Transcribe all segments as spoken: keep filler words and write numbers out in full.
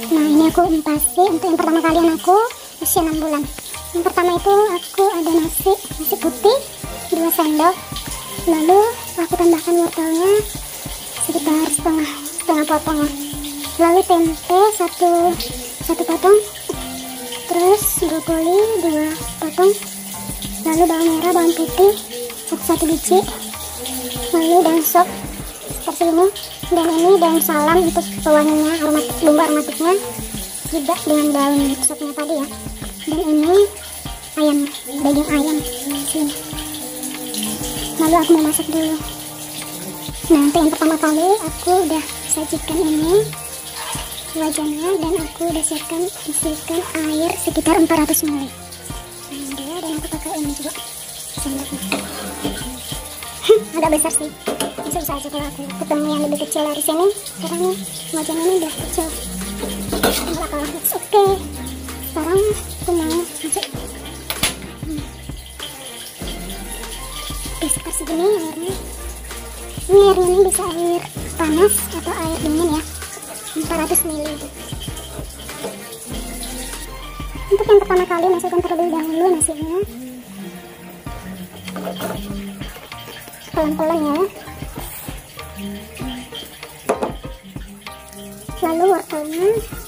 Nah, ini aku empasi untuk yang pertama kalian aku usia enam bulan. Yang pertama itu aku ada nasi nasi putih dua sendok, lalu aku tambahkan wortelnya sekitar setengah setengah potong ya. Lalu tempe satu satu potong, terus brokoli dua potong, lalu bawang merah, bawang putih satu satu biji, lalu daun sop seperti ini, dan ini daun salam untuk pewanginya, aromatik, bumbu aromatiknya, juga dengan daun sopnya tadi ya. Dan ini ayam, daging ayam sini. Lalu aku mau masak dulu. Nah, untuk yang pertama kali aku udah sajikan ini wajannya, dan aku udah siapkan isikan air sekitar empat ratus mililiter. Nah, dia, dan aku pakai ini juga sendoknya. Agak besar sih, susah aja kalau aku ketemu yang lebih kecil dari sini, karena wajan ini udah kecil. Enggak kalah, oke. Okay. Sekarang aku mau masuk. Hmm. Oke, sekitar segini airnya. Ini airnya ini bisa air panas atau air dingin ya, empat ratus mililiter. Untuk yang pertama kali masukkan terlebih dahulu nasinya, pelan-pelan ya. Lalu wortelnya,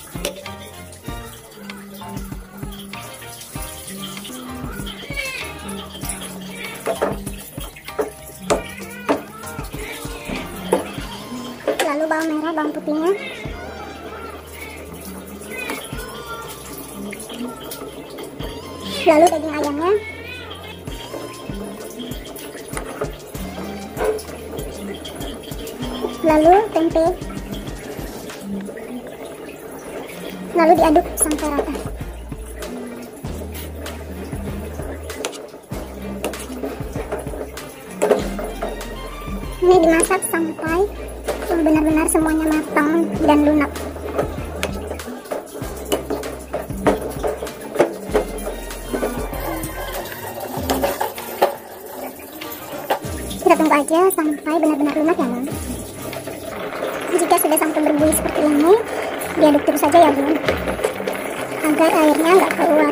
lalu bawang merah, bawang putihnya, lalu daging ayamnya, lalu tempe, lalu diaduk sampai rata. Ini dimasak sampai benar-benar semuanya matang dan lunak. Kita tunggu aja sampai benar-benar lunak ya, Bun. Jika sudah sampai berbuih seperti ini, diaduk terus saja ya, Bun, agar airnya nggak keluar.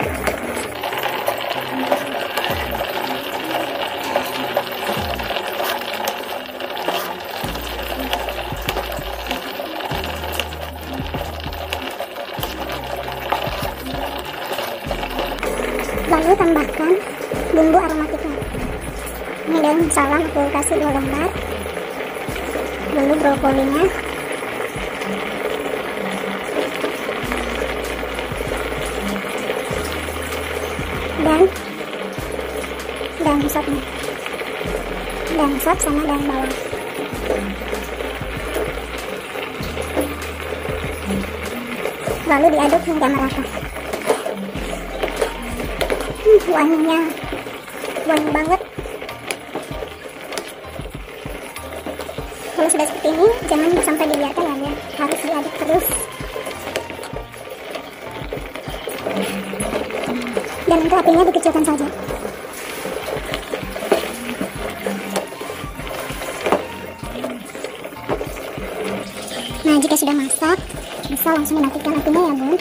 Lalu tambahkan bumbu aromatiknya. Ini daun salam aku kasih dua lembar, lalu brokolinya, dan daun sopnya, daun sop sama daun bawang. Lalu diaduk hingga merata. Hmm, wanginya wangi banget. Kalau sudah seperti ini, jangan sampai dibiarkan ya, harus diaduk terus. Dan untuk apinya dikecilkan saja. Nah, jika sudah masak, bisa langsung dimatikan apinya ya, Bun.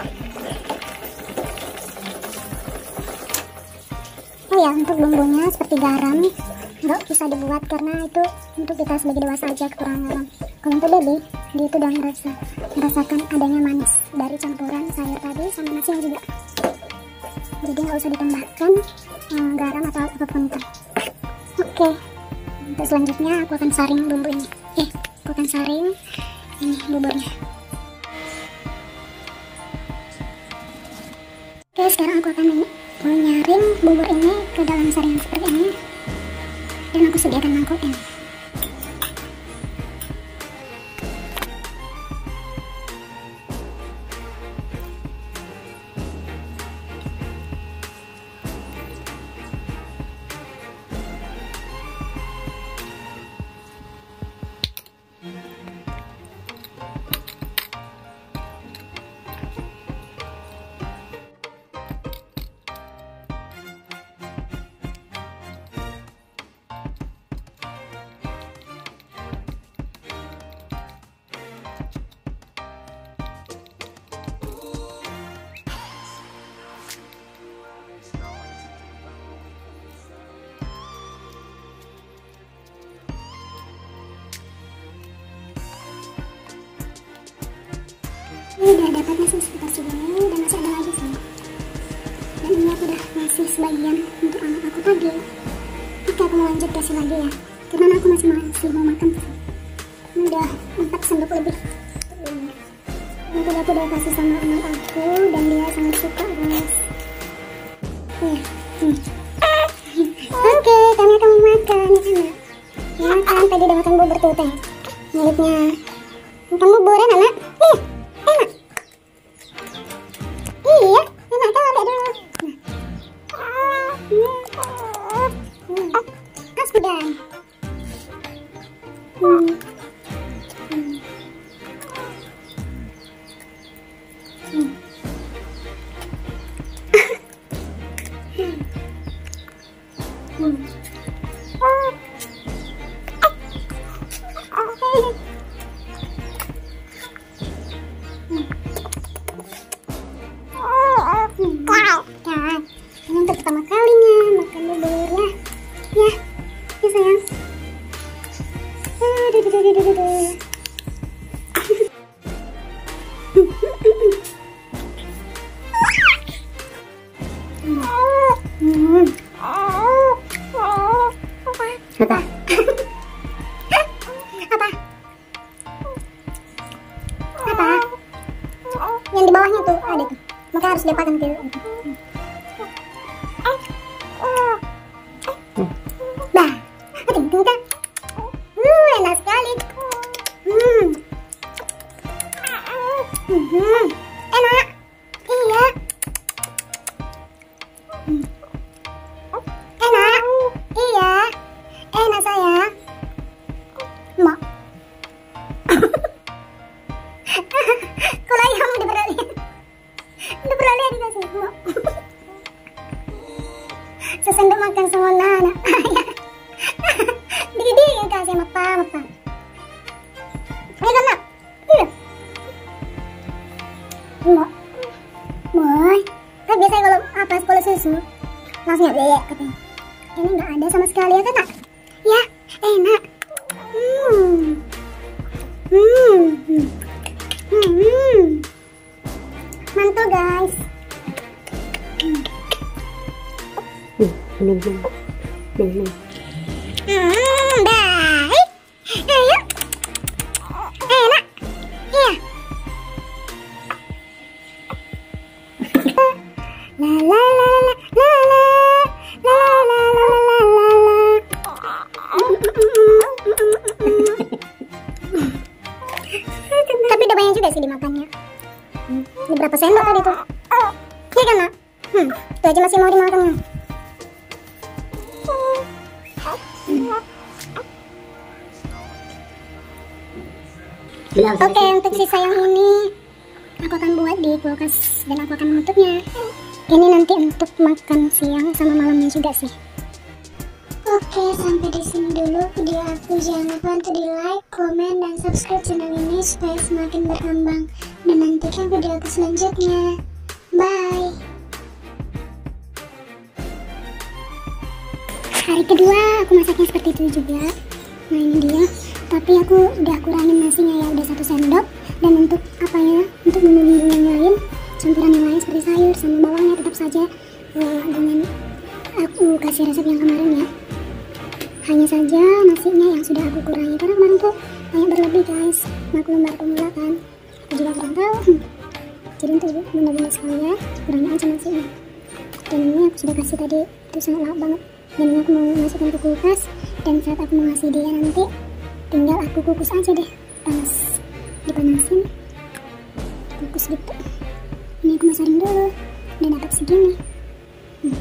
Oh ya, untuk bumbunya seperti garam nggak bisa dibuat karena itu untuk kita sebagai dewasa aja, kekurangan garam. Kalau untuk baby, dia itu udah merasa merasakan adanya manis dari campuran sayur tadi sama nasinya juga. Jadi nggak usah ditambahkan um, garam atau apapun itu. Oke, untuk selanjutnya aku akan saring bumbu ini. Eh, aku akan saring ini buburnya. Oke, sekarang aku akan menyaring bubur ini ke dalam saringan seperti ini, dan aku sediakan mangkok ini. udah dapatnya sih sekitar segini dan masih ada lagi sih. Dan ini aku udah ngasih sebagian untuk anak aku tadi. Oke, aku mau lanjut kasih lagi ya, karena aku masih masih mau makan sih. Ini udah empat sendok lebih. Ini udah aku udah kasih sama anak aku dan dia sangat suka guys. Ya, hmm. Oke, kami akan makan ya kan? Makan tadi udah makan bubur tuh teh. Miliknya makan bubur ya anak. Ih, enak. Iya, enak kan adek dulu. Nah, as pedang. Hmm. Hmm. Hmm. Hmm. Ini untuk pertama kalinya makan bubur ya, ya, ya sayang. Aduh, aduh, aduh, aduh, aduh. Hmm. Apa? Apa? Apa? Yang di bawahnya tuh ada tuh. Maka harus diapakan ke bah, tinggal kan? Hmm, enak sekali. Hmm, hmm, enak. Iya. Hmm. Enak. Iya. Enak sayang. Mak. Kalau ayam udah berani. Udah berani dikasih mak. Sesendok makan semua anak. Dikit-dikit kasih sama papa, papa. Ayo kan nak? Iya. Mak. Boy. Kan biasanya kalau apa kalau susu langsung ya beyek katanya. Ini nggak ada sama sekali ya kan nak? Ya, enak. Hmm. Hmm. Hmm. Hmm. Mantul guys. Hmm. Minum, minum, minum. Hmm, baik. Ayo. Enak. Iya. La la la la la la la la la la la la. Tapi udah banyak juga sih dimakannya. Hmm. Ini berapa sendok tadi tuh? Iya kan nak? Hmm, itu aja masih mau dimakannya. Oke, okay, untuk sisa yang ini aku akan buat di kulkas dan aku akan menutupnya. Ini nanti untuk makan siang sama malamnya juga sih. Oke, okay, sampai di sini dulu video aku. Jangan lupa untuk di like, komen, dan subscribe channel ini supaya semakin berkembang. Dan nantikan video aku selanjutnya. Bye. Hari kedua aku masaknya seperti itu juga. Nah ini dia. Tapi aku udah kurangin nasinya ya, udah satu sendok. Dan untuk apa ya, untuk bumbu-bumbu yang lain, campuran yang lain seperti sayur sama bawangnya tetap saja uh, dengan aku kasih resep yang kemarin ya. Hanya saja nasinya yang sudah aku kurangi karena kemarin tuh banyak berlebih guys. Maklum baru pemula kan, aku juga kurang tahu. Jadi untuk bunda-bunda sekalian kurangin aja nasinya. Dan ini aku sudah kasih tadi, itu sangat lahap banget. Dan ini aku mau masukkan ke kulkas. Dan saat aku mau ngasih dia nanti, tinggal aku kukus aja deh, panas, dipanasin, kukus gitu. Ini aku masarin dulu, dan dapat segini. Hmm.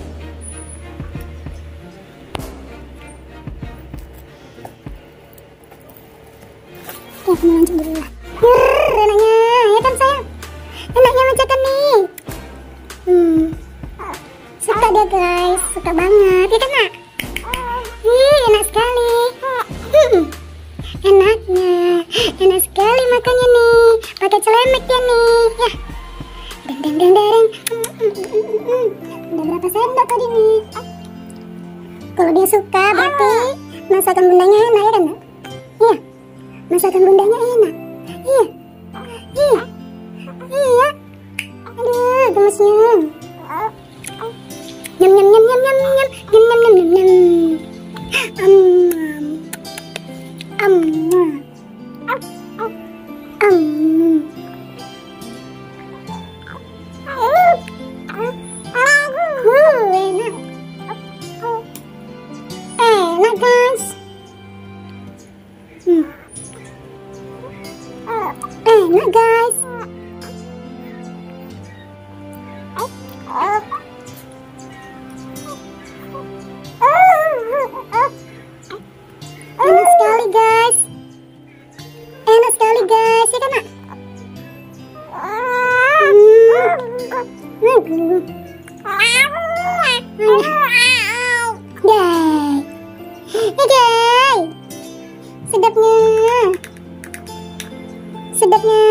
Oke, aku mau lanjut dulu lah. Brrr, enaknya, ya kan sayang? Enaknya macakan nih. Hmm, suka dia guys, suka banget, ya kan nak? Ih, enak sekali. Hmm. Enaknya, enak sekali makannya nih. Pakai celemek ya nih. Ya. Deng deng deng deng. Udah berapa sendok tadi nih? Kalau dia suka berarti masakan bundanya enak ya kan? Iya. Masakan bundanya enak. Iya. Iya. Iya. Aduh, gemesnya. Nyam nyam nyam nyam nyam nyam nyam nyam nyam nyam nyam. Am am am. Enak guys. Hmm. Enak guys. Enak sekali guys. Enak sekali guys, ya kan nak? Guys, guys, sedapnya, sedapnya.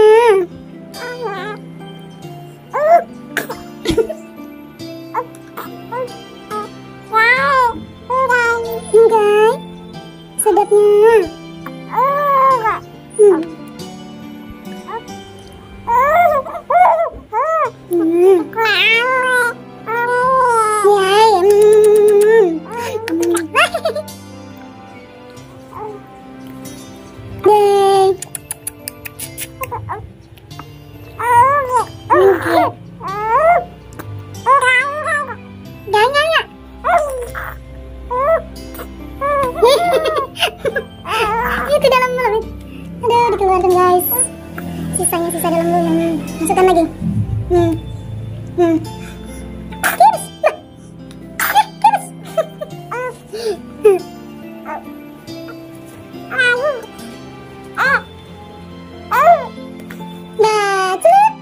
Guys, sedapnya. Hmm. Itu dalam mulut. Aduh, dikeluarkan guys. Sisanya sisa dalam mulut. Masukkan lagi. Hmm. Hmm. Kiris. Kiris. Bacut.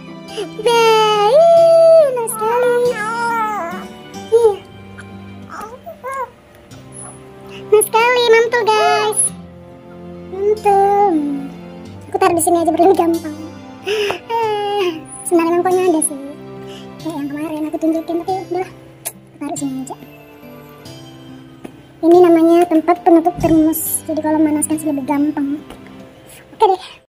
Baik. Enak sekali. Iya. Enak sekali, mantul guys. Mantul. Aku taruh di sini aja biar lebih gampang. Sebenarnya memang pokoknya ada sih. Kayak yang kemarin aku tunjukin, tapi udah taruh sini aja. Ini namanya tempat penutup termos. Jadi kalau memanaskan lebih gampang. Oke deh.